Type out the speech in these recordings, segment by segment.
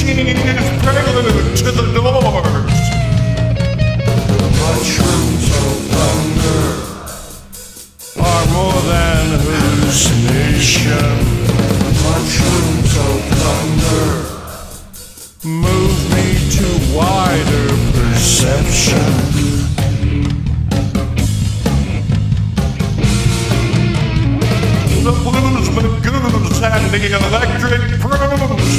is prelude to the doors. Mushrooms of thunder Are more than hallucination. Mushrooms of thunder Move me to wider perception. The blues, magoos, and the electric prunes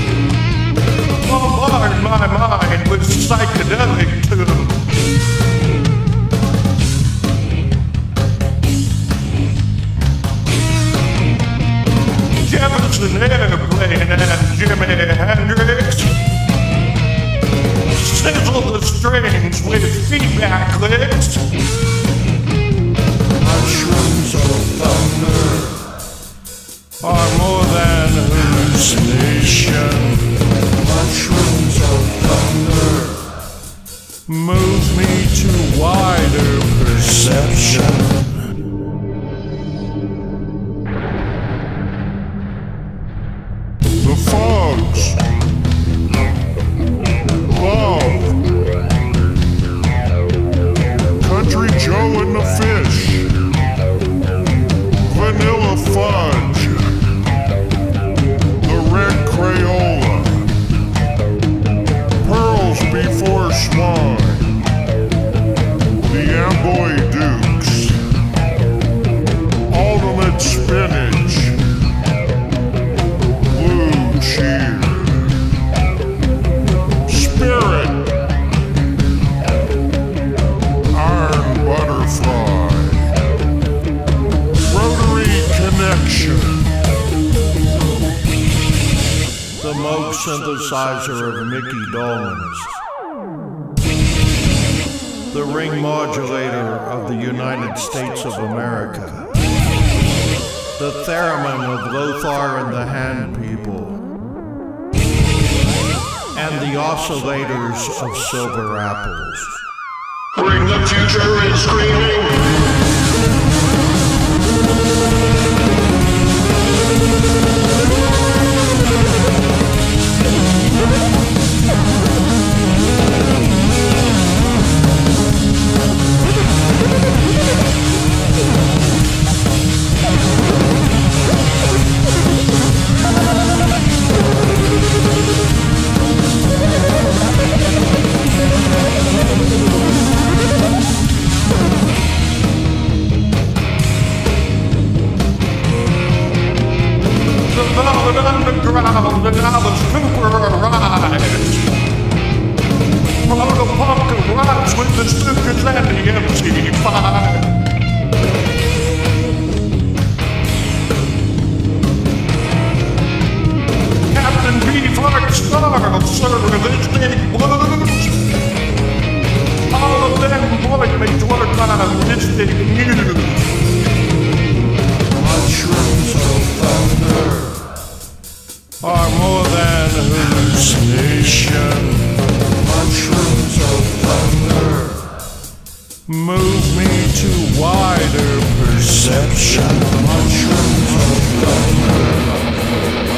bombard my mind with psychedelic tunes. Jefferson Airplane and Jimi Hendrix sizzle the strings with feedback clicks. Mushrooms of thunder Are more than hallucination. Mushrooms of thunder Move me to wider perception. The fogs. Love. Country Joe and the Fish. Vanilla Fudge. The Red Crayola. Pearls Before Swine. The Amboy Dukes. Ultimate Spinach. Blue Cheer. Spirit. Iron Butterfly. Rotary Connection. The Moog synthesizer of Mickey Dolenz. The ring modulator of the United States of America. The theremin of Lothar and the Hand People. And the oscillators of Silver Apples. Bring the future in screaming The Velvet Underground and Alice Cooper arrives. Proto Punk arrives with the Stukas and the MC5. Captain Beefheart Star serve this big blues. All of them point me toward my mystic muse. Mushrooms of thunder Are more than hallucination. Mushrooms of thunder Move me to wider perception. Mushrooms of thunder